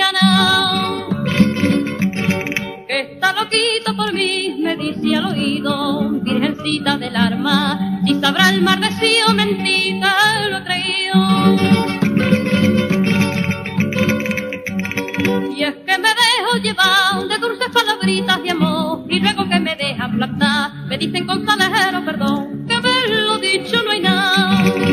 Triana, que está loquito por mí, me dice al oído, virgencita del alma, si sabrá el mar de sí o mentita lo he traído. Y es que me dejo llevar de dulces palabritas de amor, y luego que me dejan plantar, me dicen con salero perdón, que haberlo dicho no hay nada.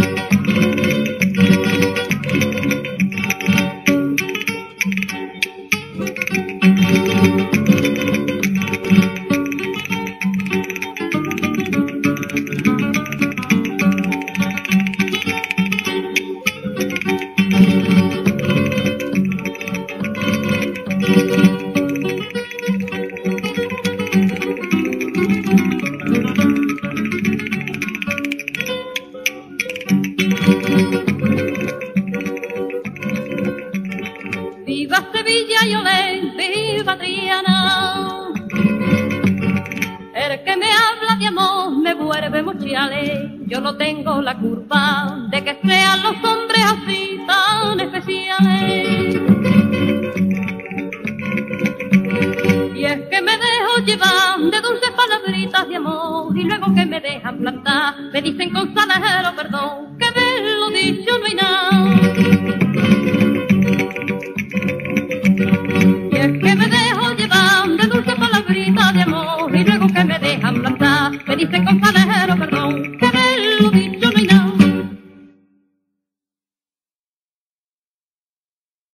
Viva Sevilla y olé, viva Triana. El que me habla de amor me vuelve mochiale. Yo no tengo la culpa de que sean los hombres así tan especiales. Y es que me dejo llevar de dulces palabritas de amor, y luego que me dejan plantar, me dicen con salero perdón, que de lo dicho no hay nada. Y es que me dejo llevar de dulces palabritas de amor, y luego que me dejan plantar, me dicen con salero